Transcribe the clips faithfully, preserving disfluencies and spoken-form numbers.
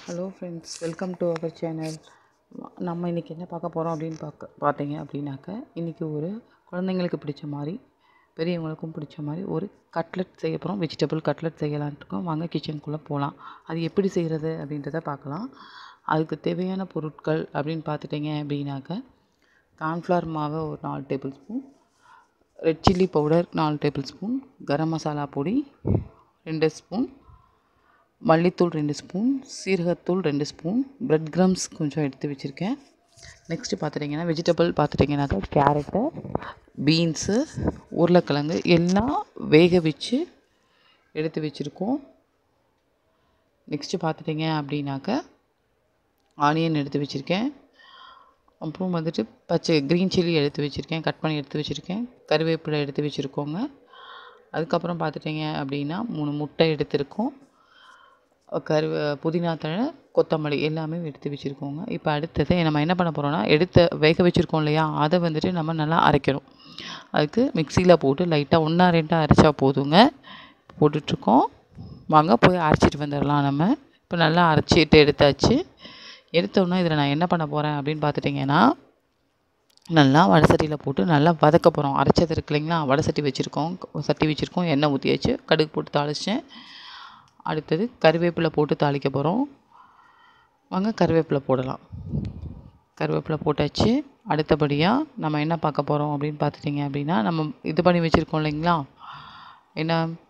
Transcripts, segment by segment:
Hello friends, welcome to our channel. நம்ம இன்றைக்கி என்ன பார்க்க போகிறோம் அப்படின்னு பார்க்க பார்த்தீங்க அப்படின்னாக்க, இன்றைக்கி ஒரு குழந்தைங்களுக்கு பிடிச்ச மாதிரி பெரியவங்களுக்கும் பிடிச்ச மாதிரி ஒரு கட்லெட் செய்ய போகிறோம். வெஜிடபிள் கட்லெட் செய்யலான்ட்டுருக்கோம். வாங்க கிச்சனுக்குள்ளே போகலாம். அது எப்படி செய்கிறது அப்படின்றத பார்க்கலாம். அதுக்கு தேவையான பொருட்கள் அப்படின்னு பார்த்துட்டிங்க அப்படின்னாக்க, கார்ன்ஃப்ளவர் மாவு ஒரு நாலு tablespoon, red chilli powder நாலு டேபிள் ஸ்பூன், கரம் மசாலா பொடி ரெண்டு ஸ்பூன், மல்லித்தூள் ரெண்டு ஸ்பூன், சீரகத்தூள் ரெண்டு ஸ்பூன், பிரெட் க்ரம்ஸ் கொஞ்சம் எடுத்து வச்சுருக்கேன். நெக்ஸ்ட்டு பார்த்துட்டிங்கன்னா வெஜிடபிள் பார்த்துட்டிங்கனாக்கா கேரட்டு, பீன்ஸு, உருளைக்கிழங்கு எல்லாம் வேக வச்சு எடுத்து வச்சுருக்கோம். நெக்ஸ்ட்டு பார்த்துட்டிங்க அப்படின்னாக்கா ஆனியன் எடுத்து வச்சுருக்கேன். அப்புறம் வந்துட்டு பச்சை க்ரீன் சில்லி எடுத்து வச்சுருக்கேன், கட் பண்ணி எடுத்து வச்சுருக்கேன். கருவேப்பிலை எடுத்து வச்சுருக்கோங்க. அதுக்கப்புறம் பார்த்துட்டிங்க அப்படின்னா மூணு முட்டை எடுத்துருக்கோம். கரு புதினா தழை, கொத்தமல்லி எல்லாமே எடுத்து வச்சுருக்கோங்க. இப்போ அடுத்தது நம்ம என்ன பண்ண போகிறோம்னா, எடுத்து வேக வச்சுருக்கோம் இல்லையா, அதை வந்துட்டு நம்ம நல்லா அரைக்கணும். அதுக்கு மிக்சியில் போட்டு லைட்டாக ஒன்றா ரெண்டாக அரைச்சா போதுங்க. போட்டுட்ருக்கோம். வாங்க போய் அரைச்சிட்டு வந்துடலாம். நம்ம இப்போ நல்லா அரைச்சிட்டு எடுத்தாச்சு. எடுத்தோன்னா இதில் நான் என்ன பண்ண போகிறேன் அப்படின்னு பார்த்துட்டிங்கன்னா, நல்லா வடை சட்டியில் போட்டு நல்லா வதக்க போகிறோம். அரைச்சது இருக்கு இல்லைங்களா, வடை சட்டி வச்சுருக்கோம், சட்டி வச்சுருக்கோம், எண்ணெய் ஊற்றியாச்சு, கடுகு போட்டு தாளிச்சேன். அடுத்தது கருவேப்பிலை போட்டு தாளிக்க போகிறோம். வாங்க கருவேப்பிலை போடலாம். கருவேப்பிலை போட்டாச்சு. அடுத்தபடியாக நம்ம என்ன பார்க்க போகிறோம் அப்படின்னு பார்த்துட்டிங்க அப்படின்னா, நம்ம இது பண்ணி வச்சுருக்கோம் இல்லைங்களா, என்ன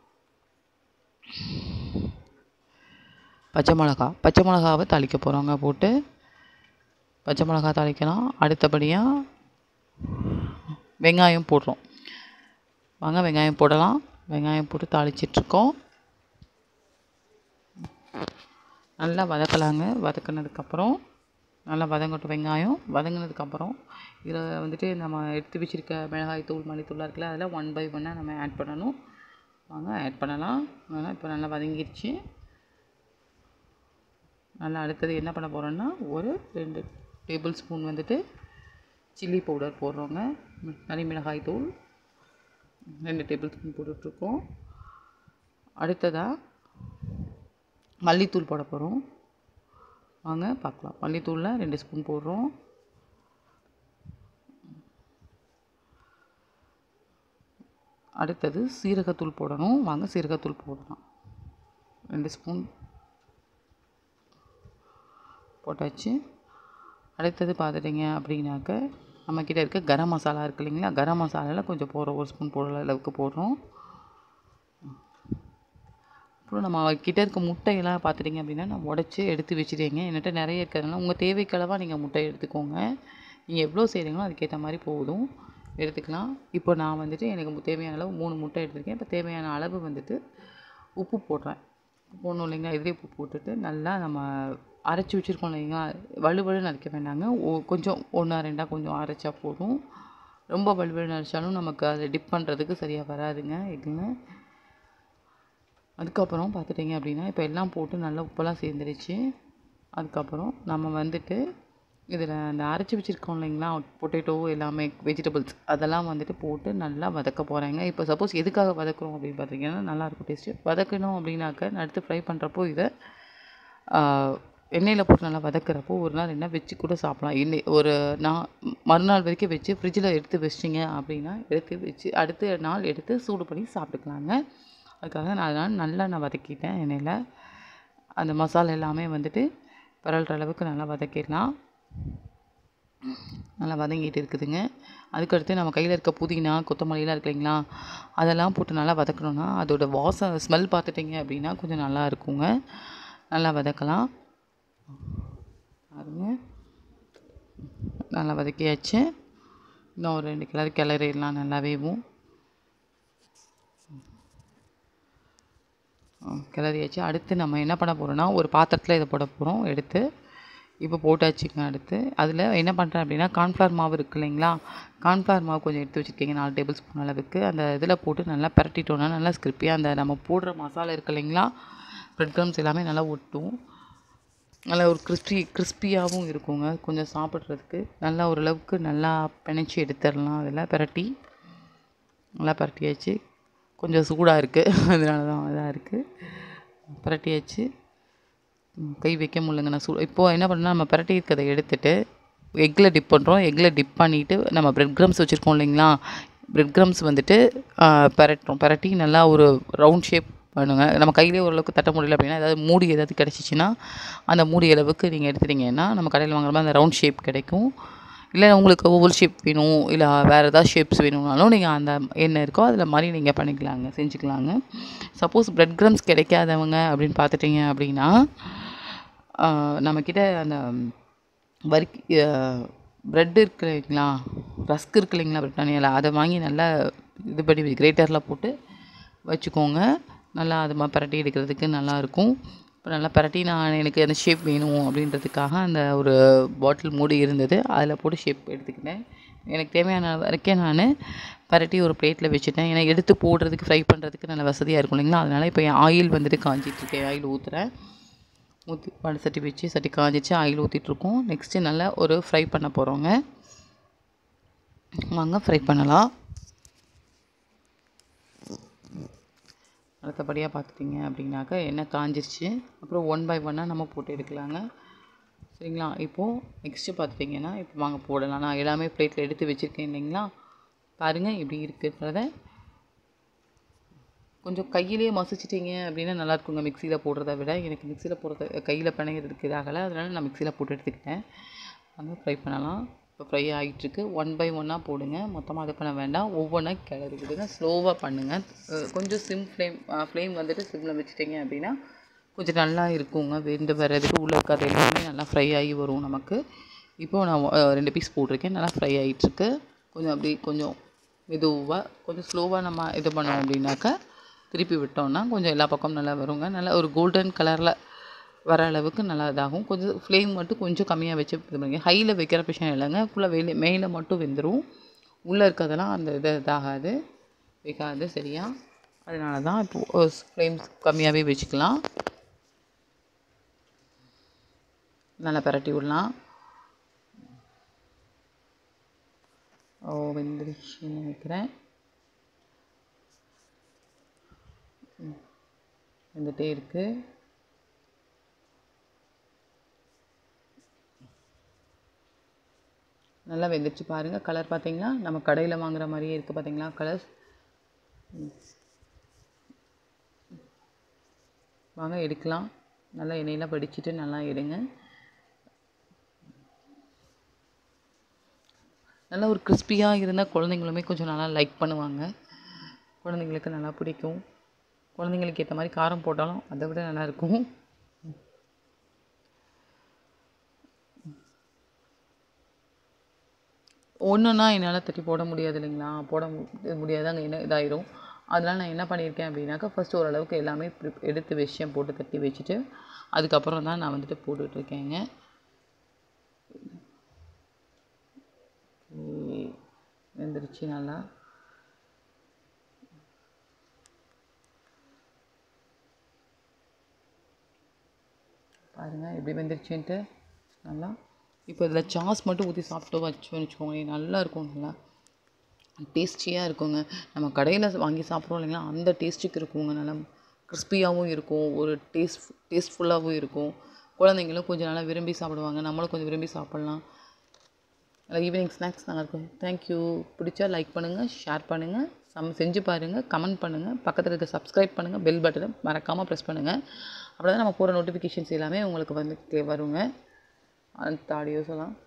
பச்சை மிளகா பச்சை மிளகாவை தாளிக்க போகிறோங்க. போட்டு பச்சை மிளகா தாளிக்கலாம். அடுத்தபடியாக வெங்காயம் போடுறோம். வாங்க வெங்காயம் போடலாம். வெங்காயம் போட்டு தாளிச்சிட்ருக்கோம். நல்லா வதக்கலாங்க. வதக்கினதுக்கப்புறம் நல்லா வதங்கட்டும். வெங்காயம் வதங்கினதுக்கப்புறம் இதில் வந்துட்டு நம்ம எடுத்து வச்சுருக்க மிளகாய் தூள், மல்லித்தூளாக இருக்குல்ல, அதில் ஒன் பை ஒன்னாக நம்ம ஆட் பண்ணணும். வாங்க ஆட் பண்ணலாம். அதனால் இப்போ நல்லா வதங்கிடுச்சு. நல்லா அடுத்தது என்ன பண்ண போகிறோன்னா, ஒரு ரெண்டு டேபிள் ஸ்பூன் வந்துட்டு சில்லி பவுடர் போடுறோங்க. தனி மிளகாய் தூள் ரெண்டு டேபிள் ஸ்பூன் போட்டுட்ருக்கோம். அடுத்ததாக மல்லித்தூள் போட போகிறோம். வாங்க பார்க்கலாம். மல்லித்தூளில் ரெண்டு ஸ்பூன் போடுறோம். அடுத்தது சீரகத்தூள் போடணும். வாங்க சீரகத்தூள் போடலாம். ரெண்டு ஸ்பூன் போட்டாச்சு. அடுத்தது பார்த்துட்டிங்க அப்படின்னாக்க, நம்மக்கிட்ட இருக்க கரம் மசாலா இருக்குது இல்லைங்களா, கரம் மசாலாவில் கொஞ்சம் போடுறோம். ஒரு ஸ்பூன் போடுற அளவுக்கு போடுறோம். அப்புறம் நம்ம கிட்ட இருக்க முட்டையெல்லாம் பார்த்துட்டிங்க அப்படின்னா நான் உடச்சி எடுத்து வச்சுட்டேங்க. என்கிட்ட நிறைய இருக்கிறதுனால உங்கள் தேவைக்களவாக நீங்கள் முட்டை எடுத்துக்கோங்க. நீங்கள் எவ்வளோ செய்கிறீங்களோ அதுக்கேற்ற மாதிரி போதும் எடுத்துக்கலாம். இப்போ நான் வந்துட்டு எனக்கு தேவையான அளவு மூணு முட்டை எடுத்துருக்கேன். இப்போ தேவையான அளவு வந்துட்டு உப்பு போடுறேன். உப்பு போடணும் இல்லைங்களா, இதுலேயே உப்பு போட்டுட்டு நல்லா நம்ம அரைச்சி வச்சுருக்கோம் இல்லைங்களா, வலுவலுன்னு அரைக்க வேண்டாங்க. கொஞ்சம் ஒன்றா ரெண்டாக கொஞ்சம் அரைச்சா போதும். ரொம்ப வலுவலுன்னு அரைச்சாலும் நமக்கு அதை டிப் பண்ணுறதுக்கு சரியாக வராதுங்க எதுங்க. அதுக்கப்புறம் பார்த்துட்டிங்க அப்படின்னா இப்போ எல்லாம் போட்டு நல்லா உப்பெல்லாம் சேர்ந்துருச்சு. அதுக்கப்புறம் நம்ம வந்துட்டு இதில் அந்த அரைச்சி வச்சுருக்கோம் இல்லைங்களா, பொட்டேட்டோ எல்லாமே வெஜிடபிள்ஸ் அதெல்லாம் வந்துட்டு போட்டு நல்லா வதக்க போகிறேங்க. இப்போ சப்போஸ் எதுக்காக வதக்குறோம் அப்படின்னு பார்த்தீங்கன்னா, நல்லாயிருக்கும் டேஸ்ட்டு. வதக்கணும் அப்படின்னாக்க அடுத்து ஃப்ரை பண்ணுறப்போ இதை எண்ணெயில் போட்டு நல்லா வதக்கிறப்போ ஒரு நாள் என்ன வச்சு கூட சாப்பிட்லாம். எண்ணெய் ஒரு நான் மறுநாள் வரைக்கும் வச்சு ஃப்ரிட்ஜில் எடுத்து வச்சிட்டிங்க அப்படின்னா எடுத்து வச்சு அடுத்த நாள் எடுத்து சூடு பண்ணி சாப்பிட்டுக்கலாங்க. அதுக்காக நான் அதனால் நல்லா நான் வதக்கிட்டேன். எண்ணெயில் அந்த மசாலா எல்லாமே வந்துட்டு பரல்ற அளவுக்கு நல்லா வதக்கிடலாம். நல்லா வதங்கிட்டு இருக்குதுங்க. அதுக்கடுத்து நம்ம கையில் இருக்க புதினா, கொத்தமல்லிலாம் இருக்கு இல்லைங்களா, அதெல்லாம் போட்டு நல்லா வதக்கணுன்னா அதோட வாசம் ஸ்மெல் பார்த்துட்டிங்க அப்படின்னா கொஞ்சம் நல்லா இருக்குங்க. நல்லா வதக்கலாம். பாருங்க நல்லா வதக்கியாச்சு. இன்னும் ஒரு ரெண்டு கிளறு கிளறிடலாம் நல்லாவேவும். கிளறியாச்சு. அடுத்து நம்ம என்ன பண்ண போகிறோன்னா, ஒரு பாத்திரத்தில் இதை போட போகிறோம் எடுத்து. இப்போ போட்டாச்சுங்க. அடுத்து அதில் என்ன பண்ணுறேன் அப்படின்னா, கார்ன்ஃப்ளவர் மாவு இருக்குது இல்லைங்களா, கார்ன்ஃப்ளவர் மாவு கொஞ்சம் எடுத்து வச்சுருக்கீங்க நாலு டேபிள் ஸ்பூன் அளவுக்கு. அந்த இதில் போட்டு நல்லா பரட்டிட்டோன்னா நல்லா ஸ்கிரிப்பியாக அந்த நம்ம போடுற மசாலா இருக்குது இல்லைங்களா, பிரெட் க்ரம்ஸ் எல்லாமே நல்லா ஒட்டும். நல்லா ஒரு கிறிஸ்பி கிறிஸ்பியாகவும் இருக்குங்க. கொஞ்சம் சாப்பிட்றதுக்கு நல்லா ஓரளவுக்கு நல்லா பிணைச்சி எடுத்துடலாம். அதில் பரட்டி நல்லா பரட்டியாச்சு. கொஞ்சம் சூடாக இருக்குது அதனால தான் இதாக இருக்குது. பரட்டியாச்சு. கை வைக்க முடியலங்க நான் சூ இப்போது என்ன பண்ணால் நம்ம பரட்டி இருக்கிறத எடுத்துகிட்டு எக்கில் டிப் பண்ணுறோம். எக்கில் டிப் பண்ணிவிட்டு நம்ம பிரெட் க்ரம்ஸ் வச்சுருக்கோம் இல்லைங்களா, பிரெட் க்ரம்ஸ் வந்துட்டு பரட்டுறோம். பரட்டி நல்லா ஒரு ரவுண்ட் ஷேப் பண்ணுங்க. நம்ம கையிலே ஓரளவுக்கு தட்ட முடியல அப்படின்னா ஏதாவது மூடி ஏதாவது கிடச்சிச்சின்னா அந்த மூடி அளவுக்கு நீங்கள் எடுத்துட்டிங்கன்னா நம்ம கடையில் வாங்குற மாதிரி அந்த ரவுண்ட் ஷேப் கிடைக்கும். இல்லை உங்களுக்கு ஓவல் ஷேப் வேணும், இல்லை வேறு ஏதாவது ஷேப்ஸ் வேணும்னாலும் நீங்கள் அந்த என்ன இருக்கோ அதில் மாதிரி நீங்கள் பண்ணிக்கலாங்க, செஞ்சுக்கலாங்க. சப்போஸ் பிரெட் க்ரம்ஸ் கிடைக்காதவங்க அப்படின்னு பார்த்துட்டிங்க அப்படின்னா நம்மக்கிட்ட அந்த வரிக் ப்ரெட் இருக்கு இல்லைங்களா, ரஸ்க் இருக்கு இல்லைங்களா பிரிட்டானியாவில், அதை வாங்கி நல்லா இது பண்ணி கிரேட்டரில் போட்டு வச்சுக்கோங்க. நல்லா அது மாதிரி பரட்டி எடுக்கிறதுக்கு நல்லாயிருக்கும். இப்போ நல்லா பரட்டி நான் எனக்கு அந்த ஷேப் வேணும் அப்படின்றதுக்காக அந்த ஒரு பாட்டில் மூடி இருந்தது, அதில் போட்டு ஷேப் எடுத்துக்கிட்டேன். எனக்கு தேவையான வரைக்கும் நான் பரட்டி ஒரு பிளேட்டில் வச்சுட்டேன். ஏன்னா எடுத்து போடுறதுக்கு ஃப்ரை பண்ணுறதுக்கு நல்ல வசதியாக இருக்கும் இல்லைங்களா. அதனால் இப்போ என் ஆயில் வந்துட்டு காஞ்சிட்ருக்கேன். ஆயில் ஊற்றுறேன். ஊற்றி வடை சட்டி வச்சு சட்டி காஞ்சிச்சு, ஆயில் ஊற்றிட்டுருக்கோம். நெக்ஸ்ட்டு நல்லா ஒரு ஃப்ரை பண்ண போகிறோங்க. வாங்க ஃப்ரை பண்ணலாம். அடுத்தபடியாக பார்த்துட்டிங்க அப்படின்னாக்கா எண்ணெய் காஞ்சிருச்சு. அப்புறம் ஒன் பை ஒன்னாக நம்ம போட்டு எடுக்கலாங்க, சரிங்களா. இப்போது நெக்ஸ்ட்டு பார்த்துட்டிங்கன்னா இப்போ வாங்க போடலாம். நான் எல்லாமே பிளேட்டில் எடுத்து வச்சுருக்கேன் இல்லைங்களா, பாருங்கள் எப்படி இருக்குன்றத. கொஞ்சம் கையிலேயே மசிச்சிட்டிங்க அப்படின்னா நல்லாயிருக்குங்க மிக்சியில் போடுறத விட. எனக்கு மிக்சியில் போடுறது கையில் பிணைகிறதுக்கு இதாகலை, அதனால் நான் மிக்சியில் போட்டு எடுத்துக்கிட்டேன். வந்து ஃப்ரை பண்ணலாம். இப்போ ஃப்ரை ஆகிட்டுருக்கு. ஒன் பை ஒன்னாக போடுங்க, மொத்தமாக இது பண்ண வேண்டாம். ஒவ்வொன்றா கிளறி விடுங்க, ஸ்லோவாக பண்ணுங்கள். கொஞ்சம் சிம் ஃப்ளேம் ஃப்ளேம் வந்துட்டு சிம்மில் வச்சுட்டிங்க அப்படின்னா கொஞ்சம் நல்லா இருக்குங்க, வெந்து வர்றதுக்கு உள்ளே இருக்கிறது எல்லாமே நல்லா ஃப்ரை ஆகி வரும் நமக்கு. இப்போது நான் ரெண்டு பீஸ் போட்டிருக்கேன், நல்லா ஃப்ரை ஆகிட்டுருக்கு. கொஞ்சம் அப்படி கொஞ்சம் மெதுவாக கொஞ்சம் ஸ்லோவாக நம்ம இது பண்ணோம் அப்படின்னாக்கா திருப்பி விட்டோம்னா கொஞ்சம் எல்லா பக்கமும் நல்லா வருங்க. நல்லா ஒரு கோல்டன் கலரில் வர அளவுக்கு நல்லா இதாகும். கொஞ்சம் ஃப்ளேம் மட்டும் கொஞ்சம் கம்மியாக வச்சு இது பண்ணுங்க. ஹையில் வைக்கிற பிரச்சனை இல்லைங்க, ஃபுல்லாக வெளியே மேலே மட்டும் வெந்துடும். உள்ளே இருக்கிறதெல்லாம் அந்த இது இதாகாது, வைக்காது சரியா. அதனால தான் இப்போது ஃப்ளேம் கம்மியாகவே வச்சுக்கலாம். நல்லா பரட்டி விடலாம். ஓ வெந்துருச்சுன்னு நினைக்கிறேன். வந்துட்டே இருக்குது. நல்லா வெந்துருச்சு பாருங்கள். கலர் பார்த்தீங்களா, நம்ம கடையில் வாங்குற மாதிரியே இருக்குது பார்த்தீங்களா கலர். வாங்க எடுக்கலாம். நல்லா எண்ணெயெல்லாம் வடிச்சிட்டு நல்லா எடுங்க. நல்லா ஒரு கிறிஸ்பியாக இருந்தால் குழந்தைங்களுமே கொஞ்சம் நல்லா லைக் பண்ணுவாங்க. குழந்தைங்களுக்கு நல்லா பிடிக்கும். குழந்தைங்களுக்கு ஏற்ற மாதிரி காரம் போட்டாலும் அதை விட நல்லாயிருக்கும். ஒன்றுன்னா என்னால் தட்டி போட முடியாது இல்லைங்களா, போட முடியாது, அங்கே என்ன இதாயிரும். அதனால் நான் என்ன பண்ணியிருக்கேன் அப்படின்னாக்கா ஃபஸ்ட்டு ஓரளவுக்கு எல்லாமே எடுத்து விஷயம் போட்டு தட்டி வச்சுட்டு அதுக்கப்புறம் தான் நான் வந்துட்டு போட்டுட்ருக்கேங்க. வெந்துருச்சு நல்லா. பாருங்கள் எப்படி வெந்துருச்சுன்ட்டு நல்லா. இப்போ இதில் சாஸ் மட்டும் ஊற்றி சாப்பிட்டு வச்சோன்னு வச்சுக்கோங்களேன், நல்லாயிருக்கும். நல்லா டேஸ்டியாக இருக்குங்க. நம்ம கடையில் வாங்கி சாப்பிட்றோம் இல்லைங்களா, அந்த டேஸ்ட்டுக்கு இருக்குங்க. நல்லா கிறிஸ்பியாகவும் இருக்கும், ஒரு டேஸ்ட் டேஸ்ட்ஃபுல்லாகவும் இருக்கும். குழந்தைங்களும் கொஞ்சம் நல்லா விரும்பி சாப்பிடுவாங்க, நம்மளும் கொஞ்சம் விரும்பி சாப்பிட்லாம். ஈவினிங் ஸ்நாக்ஸ் நல்லாயிருக்கும். தேங்க்யூ. பிடிச்சா லைக் பண்ணுங்கள், ஷேர் பண்ணுங்கள், சம் செஞ்சு பாருங்கள், கமெண்ட் பண்ணுங்கள், பக்கத்தில் இருக்க சப்ஸ்கிரைப் பண்ணுங்கள், பெல் பட்டனை மறக்காமல் ப்ரெஸ் பண்ணுங்கள். அப்படி தான் நம்ம போகிற நோட்டிஃபிகேஷன்ஸ் எல்லாமே உங்களுக்கு வந்து வருங்க. அந்த ஆடியோஸ் எல்லாம்